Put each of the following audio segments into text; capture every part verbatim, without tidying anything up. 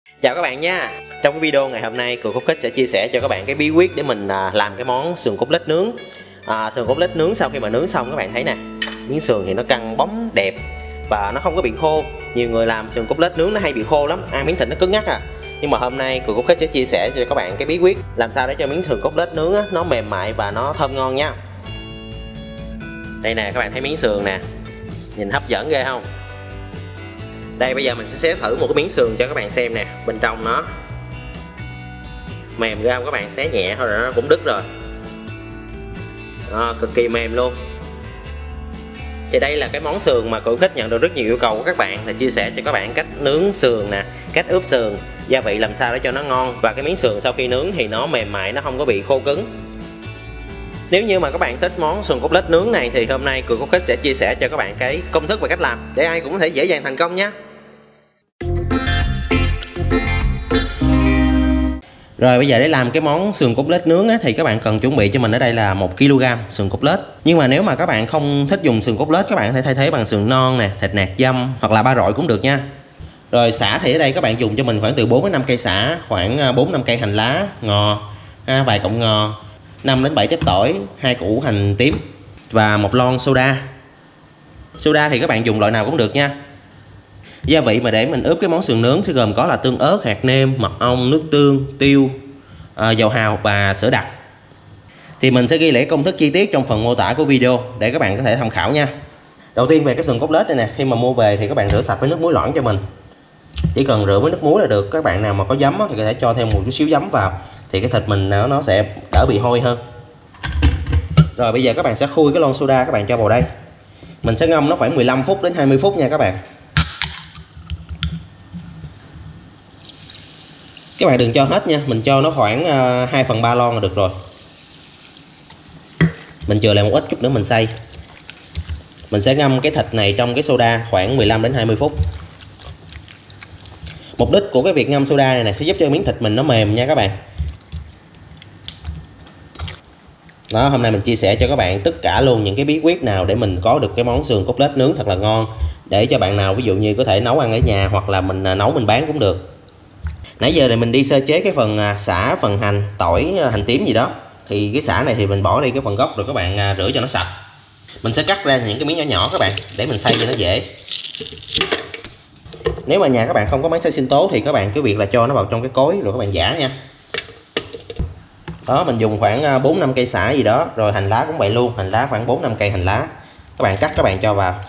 Chào các bạn nha. Trong cái video ngày hôm nay, Cường Cốt Kích sẽ chia sẻ cho các bạn cái bí quyết để mình làm cái món sườn cốt lết nướng. à, Sườn cốt lết nướng sau khi mà nướng xong các bạn thấy nè, miếng sườn thì nó căng bóng đẹp và nó không có bị khô. Nhiều người làm sườn cốt lết nướng nó hay bị khô lắm, ăn miếng thịt nó cứng ngắc à. Nhưng mà hôm nay Cường Cốt Kích sẽ chia sẻ cho các bạn cái bí quyết làm sao để cho miếng sườn cốt lết nướng á, nó mềm mại và nó thơm ngon nha. Đây nè, các bạn thấy miếng sườn nè, nhìn hấp dẫn ghê không? Đây, bây giờ mình sẽ xé thử một cái miếng sườn cho các bạn xem nè. Bên trong nó mềm ghê không các bạn, xé nhẹ thôi là nó cũng đứt rồi. à, Cực kỳ mềm luôn. Thì đây là cái món sườn mà Cường Kích nhận được rất nhiều yêu cầu của các bạn, là chia sẻ cho các bạn cách nướng sườn nè, cách ướp sườn, gia vị làm sao để cho nó ngon. Và cái miếng sườn sau khi nướng thì nó mềm mại, nó không có bị khô cứng. Nếu như mà các bạn thích món sườn cốt lết nướng này thì hôm nay Cường Cốt Kích sẽ chia sẻ cho các bạn cái công thức và cách làm để ai cũng có thể dễ dàng thành công nhé. Rồi bây giờ để làm cái món sườn cốt lết nướng á, thì các bạn cần chuẩn bị cho mình ở đây là một ki lô gam sườn cốt lết. Nhưng mà nếu mà các bạn không thích dùng sườn cốt lết, các bạn có thể thay thế bằng sườn non nè, thịt nạc dăm hoặc là ba rọi cũng được nha. Rồi sả thì ở đây các bạn dùng cho mình khoảng từ bốn đến năm cây sả, khoảng bốn năm cây hành lá, ngò, vài cọng ngò, năm đến bảy trái tỏi, hai củ hành tím và một lon soda. Soda thì các bạn dùng loại nào cũng được nha. Gia vị mà để mình ướp cái món sườn nướng sẽ gồm có là tương ớt, hạt nêm, mật ong, nước tương, tiêu, à, dầu hào và sữa đặc. Thì mình sẽ ghi lại công thức chi tiết trong phần mô tả của video để các bạn có thể tham khảo nha. Đầu tiên về cái sườn cốt lết này nè, khi mà mua về thì các bạn rửa sạch với nước muối loãng cho mình. Chỉ cần rửa với nước muối là được. Các bạn nào mà có giấm thì có thể cho thêm một chút xíu giấm vào, thì cái thịt mình nó, nó sẽ đỡ bị hôi hơn. Rồi bây giờ các bạn sẽ khui cái lon soda, các bạn cho vào đây. Mình sẽ ngâm nó khoảng mười lăm phút đến hai mươi phút nha các bạn. Các bạn đừng cho hết nha, mình cho nó khoảng hai phần ba lon là được rồi. Mình chừa lại một ít chút nữa mình xay. Mình sẽ ngâm cái thịt này trong cái soda khoảng mười lăm đến hai mươi phút. Mục đích của cái việc ngâm soda này, này sẽ giúp cho miếng thịt mình nó mềm nha các bạn. Đó, hôm nay mình chia sẻ cho các bạn tất cả luôn những cái bí quyết nào để mình có được cái món sườn cốt lết nướng thật là ngon, để cho bạn nào ví dụ như có thể nấu ăn ở nhà hoặc là mình nấu mình bán cũng được. Nãy giờ này mình đi sơ chế cái phần sả, phần hành, tỏi, hành tím gì đó. Thì cái sả này thì mình bỏ đi cái phần gốc rồi các bạn rửa cho nó sạch. Mình sẽ cắt ra những cái miếng nhỏ nhỏ các bạn để mình xay cho nó dễ. Nếu mà nhà các bạn không có máy xay sinh tố thì các bạn cứ việc là cho nó vào trong cái cối rồi các bạn giã nha. Đó, mình dùng khoảng bốn năm cây sả gì đó, rồi hành lá cũng vậy luôn, hành lá khoảng bốn năm cây hành lá. Các bạn cắt các bạn cho vào.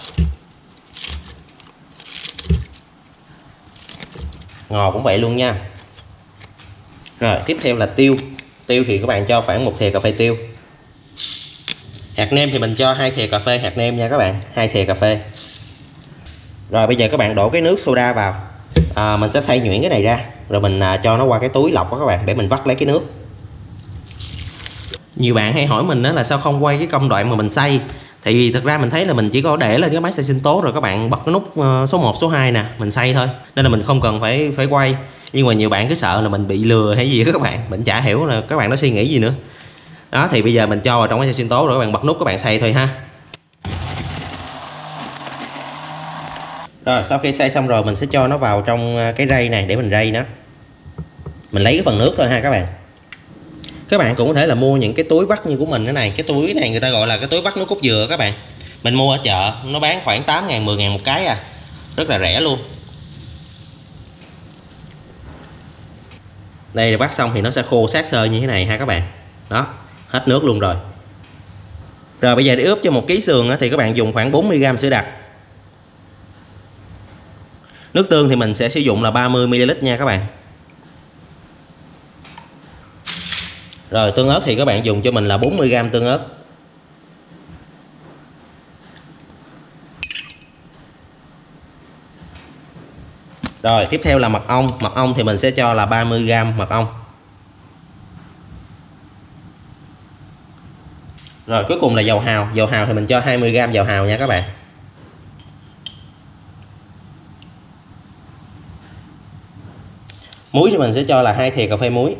Ngò cũng vậy luôn nha. Rồi tiếp theo là tiêu. Tiêu thì các bạn cho khoảng một thìa cà phê tiêu. Hạt nêm thì mình cho hai thìa cà phê hạt nêm nha các bạn, hai thìa cà phê. Rồi bây giờ các bạn đổ cái nước soda vào. à, Mình sẽ xay nhuyễn cái này ra, rồi mình à, cho nó qua cái túi lọc đó các bạn, để mình vắt lấy cái nước. Nhiều bạn hay hỏi mình đó là sao không quay cái công đoạn mà mình xay. Thì vì thực ra mình thấy là mình chỉ có để lên cái máy xay sinh tố rồi các bạn bật cái nút số một, số hai nè, mình xay thôi. Nên là mình không cần phải phải quay. Nhưng mà nhiều bạn cứ sợ là mình bị lừa hay gì đó các bạn. Mình chả hiểu là các bạn nó suy nghĩ gì nữa. Đó, thì bây giờ mình cho vào trong máy xay sinh tố rồi các bạn bật nút các bạn xay thôi ha. Rồi sau khi xay xong rồi mình sẽ cho nó vào trong cái rây này để mình rây nó. Mình lấy cái phần nước thôi ha các bạn. Các bạn cũng có thể là mua những cái túi vắt như của mình. Cái này, cái túi này người ta gọi là cái túi vắt nước cốt dừa các bạn. Mình mua ở chợ, nó bán khoảng tám ngàn, mười ngàn một cái à. Rất là rẻ luôn. Đây là vắt xong thì nó sẽ khô sát sơ như thế này ha các bạn. Đó, hết nước luôn rồi. Rồi bây giờ để ướp cho một ký sườn thì các bạn dùng khoảng bốn mươi gam sữa đặc. Nước tương thì mình sẽ sử dụng là ba mươi mi li lít nha các bạn. Rồi tương ớt thì các bạn dùng cho mình là bốn mươi gam tương ớt. Rồi tiếp theo là mật ong. Mật ong thì mình sẽ cho là ba mươi gam mật ong. Rồi cuối cùng là dầu hào. Dầu hào thì mình cho hai mươi gam dầu hào nha các bạn. Muối thì mình sẽ cho là hai thìa cà phê muối.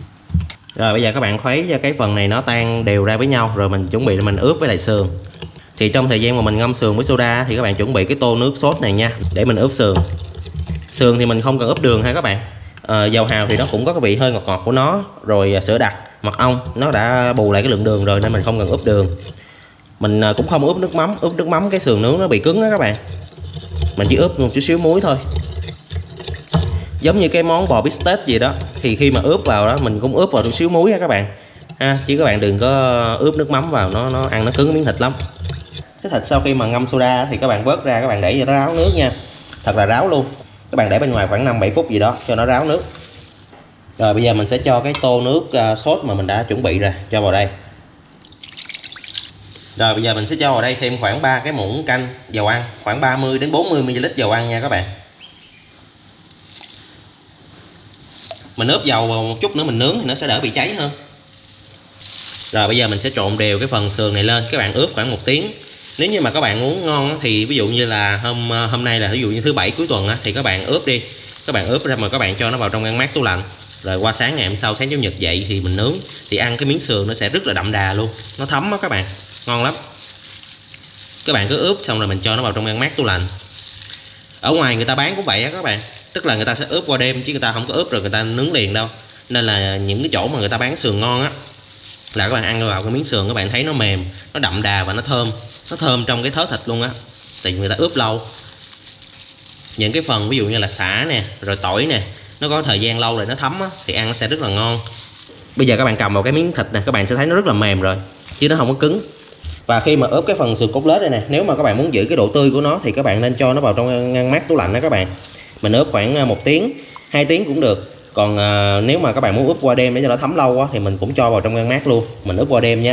Rồi bây giờ các bạn khuấy cho cái phần này nó tan đều ra với nhau, rồi mình chuẩn bị là mình ướp với lại sườn. Thì trong thời gian mà mình ngâm sườn với soda thì các bạn chuẩn bị cái tô nước sốt này nha, để mình ướp sườn. Sườn thì mình không cần ướp đường ha các bạn. À, dầu hào thì nó cũng có cái vị hơi ngọt ngọt của nó, rồi sữa đặc, mật ong nó đã bù lại cái lượng đường rồi nên mình không cần ướp đường. Mình cũng không ướp nước mắm, ướp nước mắm cái sườn nướng nó bị cứng á các bạn. Mình chỉ ướp một chút xíu muối thôi. Giống như cái món bò bít tết gì đó, thì khi mà ướp vào đó mình cũng ướp vào chút xíu muối ha các bạn ha, chứ các bạn đừng có ướp nước mắm vào, nó nó ăn nó cứng miếng thịt lắm. Cái thịt sau khi mà ngâm soda thì các bạn vớt ra, các bạn để cho nó ráo nước nha, thật là ráo luôn. Các bạn để bên ngoài khoảng năm bảy phút gì đó cho nó ráo nước. Rồi bây giờ mình sẽ cho cái tô nước uh, sốt mà mình đã chuẩn bị ra cho vào đây. Rồi bây giờ mình sẽ cho vào đây thêm khoảng ba cái muỗng canh dầu ăn, khoảng ba mươi đến bốn mươi mi li lít dầu ăn nha các bạn. Mình ướp dầu vào một chút nữa mình nướng thì nó sẽ đỡ bị cháy hơn. Rồi bây giờ mình sẽ trộn đều cái phần sườn này lên, các bạn ướp khoảng một tiếng. Nếu như mà các bạn muốn ngon thì ví dụ như là hôm hôm nay là ví dụ như thứ bảy cuối tuần thì các bạn ướp đi. Các bạn ướp ra mà các bạn cho nó vào trong ngăn mát tủ lạnh. Rồi qua sáng ngày hôm sau, sáng chủ nhật dậy thì mình nướng, thì ăn cái miếng sườn nó sẽ rất là đậm đà luôn, nó thấm á các bạn, ngon lắm. Các bạn cứ ướp xong rồi mình cho nó vào trong ngăn mát tủ lạnh. Ở ngoài người ta bán cũng vậy á các bạn, tức là người ta sẽ ướp qua đêm chứ người ta không có ướp rồi người ta nướng liền đâu. Nên là những cái chỗ mà người ta bán sườn ngon á, là các bạn ăn vào cái miếng sườn các bạn thấy nó mềm, nó đậm đà và nó thơm, nó thơm trong cái thớ thịt luôn á, thì người ta ướp lâu. Những cái phần ví dụ như là sả nè, rồi tỏi nè, nó có thời gian lâu rồi nó thấm á, thì ăn nó sẽ rất là ngon. Bây giờ các bạn cầm vào cái miếng thịt nè, các bạn sẽ thấy nó rất là mềm rồi, chứ nó không có cứng. Và khi mà ướp cái phần sườn cốt lết đây nè, nếu mà các bạn muốn giữ cái độ tươi của nó thì các bạn nên cho nó vào trong ngăn mát tủ lạnh đó các bạn. Mình ướp khoảng một tiếng, hai tiếng cũng được. Còn à, nếu mà các bạn muốn ướp qua đêm để cho nó thấm lâu á, thì mình cũng cho vào trong ngăn mát luôn, mình ướp qua đêm nha.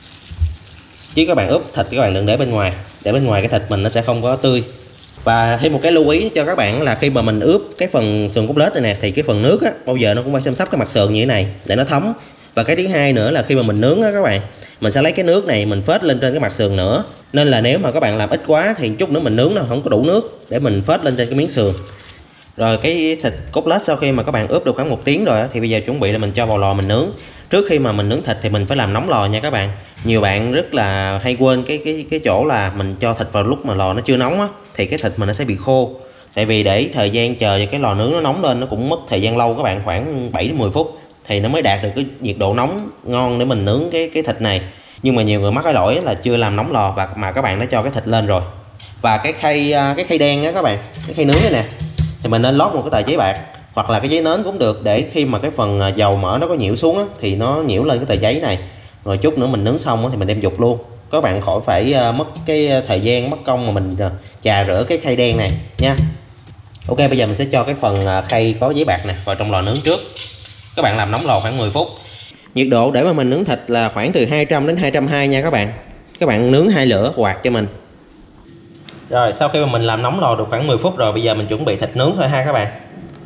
Chứ các bạn ướp thịt các bạn đừng để bên ngoài, để bên ngoài cái thịt mình nó sẽ không có tươi. Và thêm một cái lưu ý cho các bạn là khi mà mình ướp cái phần sườn cốt lết này nè, thì cái phần nước á, bao giờ nó cũng phải xem sắp cái mặt sườn như thế này để nó thấm. Và cái thứ hai nữa là khi mà mình nướng á các bạn, mình sẽ lấy cái nước này mình phết lên trên cái mặt sườn nữa. Nên là nếu mà các bạn làm ít quá thì chút nữa mình nướng nó không có đủ nước để mình phết lên trên cái miếng sườn. Rồi cái thịt cốt lết sau khi mà các bạn ướp được khoảng một tiếng rồi thì bây giờ chuẩn bị là mình cho vào lò mình nướng. Trước khi mà mình nướng thịt thì mình phải làm nóng lò nha các bạn. Nhiều bạn rất là hay quên cái cái cái chỗ là mình cho thịt vào lúc mà lò nó chưa nóng á, thì cái thịt mình nó sẽ bị khô. Tại vì để thời gian chờ cho cái lò nướng nó nóng lên nó cũng mất thời gian lâu các bạn, khoảng bảy đến mười phút thì nó mới đạt được cái nhiệt độ nóng ngon để mình nướng cái cái thịt này. Nhưng mà nhiều người mắc cái lỗi là chưa làm nóng lò và mà các bạn đã cho cái thịt lên rồi. Và cái khay cái khay đen á các bạn, cái khay nướng này nè, thì mình nên lót một cái tờ giấy bạc hoặc là cái giấy nến cũng được, để khi mà cái phần dầu mỡ nó có nhiễu xuống á, thì nó nhiễu lên cái tờ giấy này. Rồi chút nữa mình nướng xong á, thì mình đem dục luôn. Các bạn khỏi phải mất cái thời gian mất công mà mình chà rửa cái khay đen này nha. Ok, bây giờ mình sẽ cho cái phần khay có giấy bạc nè vào trong lò nướng trước. Các bạn làm nóng lò khoảng mười phút. Nhiệt độ để mà mình nướng thịt là khoảng từ hai trăm đến hai trăm hai mươi nha các bạn. Các bạn nướng hai lửa quạt cho mình. Rồi sau khi mà mình làm nóng lò được khoảng mười phút rồi, bây giờ mình chuẩn bị thịt nướng thôi ha các bạn.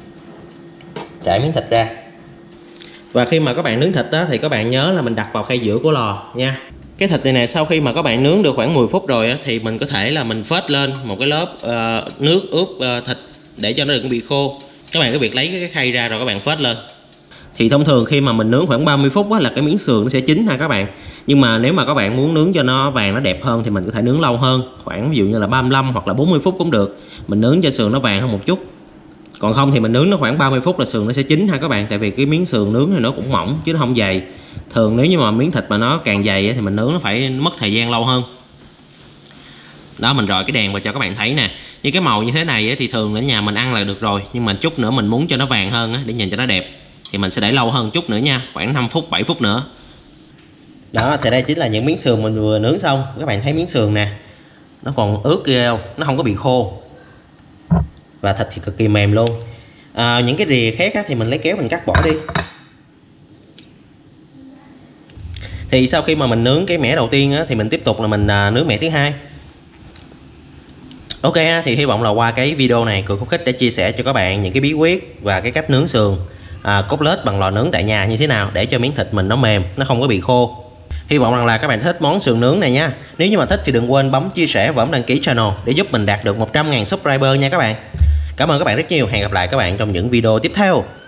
Trải miếng thịt ra. Và khi mà các bạn nướng thịt đó, thì các bạn nhớ là mình đặt vào khay giữa của lò nha. Cái thịt này nè, sau khi mà các bạn nướng được khoảng mười phút rồi á, thì mình có thể là mình phết lên một cái lớp uh, nước ướp uh, thịt để cho nó đừng bị khô. Các bạn cứ việc lấy cái khay ra rồi các bạn phết lên. Thì thông thường khi mà mình nướng khoảng ba mươi phút á, là cái miếng sườn nó sẽ chín ha các bạn. Nhưng mà nếu mà các bạn muốn nướng cho nó vàng nó đẹp hơn thì mình có thể nướng lâu hơn, khoảng ví dụ như là ba mươi lăm hoặc là bốn mươi phút cũng được. Mình nướng cho sườn nó vàng hơn một chút. Còn không thì mình nướng nó khoảng ba mươi phút là sườn nó sẽ chín ha các bạn. Tại vì cái miếng sườn nướng thì nó cũng mỏng chứ nó không dày. Thường nếu như mà miếng thịt mà nó càng dày thì mình nướng nó phải mất thời gian lâu hơn. Đó, mình rọi cái đèn vào cho các bạn thấy nè. Như cái màu như thế này thì thường ở nhà mình ăn là được rồi. Nhưng mà chút nữa mình muốn cho nó vàng hơn để nhìn cho nó đẹp thì mình sẽ để lâu hơn chút nữa nha, khoảng năm phút bảy phút nữa. Đó, thì đây chính là những miếng sườn mình vừa nướng xong. Các bạn thấy miếng sườn nè, nó còn ướt ghê không, nó không có bị khô. Và thịt thì cực kỳ mềm luôn. À, những cái rìa khác thì mình lấy kéo mình cắt bỏ đi. Thì sau khi mà mình nướng cái mẻ đầu tiên á, thì mình tiếp tục là mình nướng mẻ thứ hai. Ok, thì hy vọng là qua cái video này Cường Khúc Khích đã chia sẻ cho các bạn những cái bí quyết và cái cách nướng sườn à, cốt lết bằng lò nướng tại nhà như thế nào để cho miếng thịt mình nó mềm, nó không có bị khô. Hy vọng rằng là các bạn thích món sườn nướng này nha. Nếu như mà thích thì đừng quên bấm chia sẻ và bấm đăng ký channel để giúp mình đạt được một trăm ngàn subscriber nha các bạn. Cảm ơn các bạn rất nhiều. Hẹn gặp lại các bạn trong những video tiếp theo.